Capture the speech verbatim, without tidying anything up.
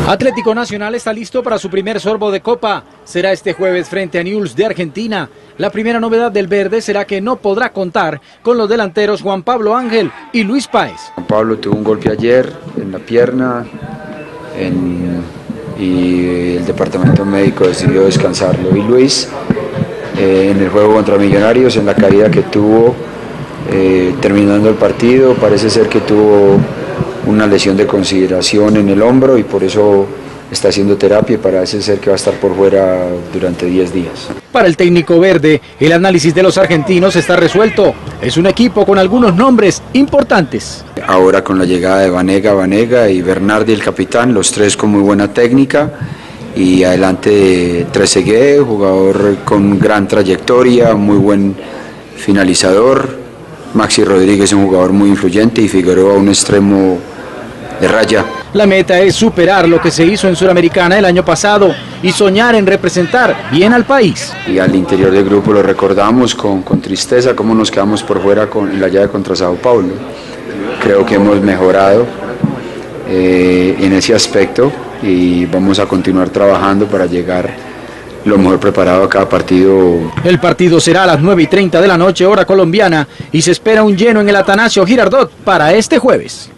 Atlético Nacional está listo para su primer sorbo de Copa. Será este jueves frente a Newell's de Argentina. La primera novedad del verde será que no podrá contar con los delanteros Juan Pablo Ángel y Luis Páez. Juan Pablo tuvo un golpe ayer en la pierna en, y el departamento médico decidió descansarlo. Y Luis, eh, en el juego contra Millonarios, en la caída que tuvo eh, terminando el partido, parece ser que tuvo una lesión de consideración en el hombro y por eso está haciendo terapia y parece ser que va a estar por fuera durante diez días. Para el técnico verde, el análisis de los argentinos está resuelto. Es un equipo con algunos nombres importantes. Ahora con la llegada de Vanega, Vanega y Bernardi, el capitán, los tres con muy buena técnica. Y adelante Trezeguet, jugador con gran trayectoria, muy buen finalizador. Maxi Rodríguez, un jugador muy influyente, y Figueroa, un extremo de raya. La meta es superar lo que se hizo en Suramericana el año pasado y soñar en representar bien al país. Y al interior del grupo lo recordamos con, con tristeza cómo nos quedamos por fuera con, en la llave contra Sao Paulo. Creo que hemos mejorado eh, en ese aspecto y vamos a continuar trabajando para llegar lo mejor preparado a cada partido. El partido será a las nueve y treinta de la noche, hora colombiana, y se espera un lleno en el Atanasio Girardot para este jueves.